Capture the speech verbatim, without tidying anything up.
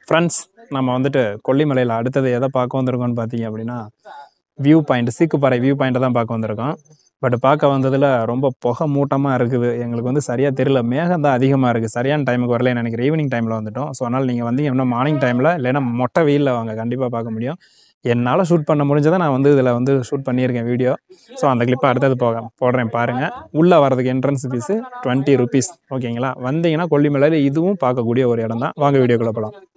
Friends, நம்ம வந்துட்டு கொல்லிமலையில் அடுத்தது எதை பார்க்க வந்திருக்கோம்னு பார்த்தீங்க அப்படின்னா வியூ பாயிண்ட், சீக்குப்பாறை வியூ பாயிண்ட்டை தான் பார்க்க வந்திருக்கோம். பட் பார்க்க வந்ததில் ரொம்ப புகை மூட்டமாக இருக்குது. எங்களுக்கு வந்து சரியாக தெரியல, மேகம் தான் அதிகமாக இருக்குது. சரியான டைமுக்கு வரலன்னு நினைக்கிறேன். ஈவினிங் டைமில் வந்துட்டோம். ஸோ அதனால் நீங்கள் வந்து இன்னும் மார்னிங் டைமில் இல்லைன்னா மொட்டை வெயிலில் வாங்க, கண்டிப்பாக பார்க்க முடியும். என்னால் ஷூட் பண்ண முடிஞ்சதை நான் வந்து இதில் வந்து ஷூட் பண்ணியிருக்கேன் வீடியோ. ஸோ அந்த கிளிப்பை அடுத்தது போக போடுறேன் பாருங்கள். உள்ளே வரதுக்கு என்ட்ரன்ஸ் ஃபீஸு டுவெண்ட்டி ருபீஸ். ஓகேங்களா? வந்தீங்கன்னா கொல்லிமலையில் இதுவும் பார்க்கக்கூடிய ஒரு இடம் தான். வாங்க வீடியோக்குள்ளே போகலாம்.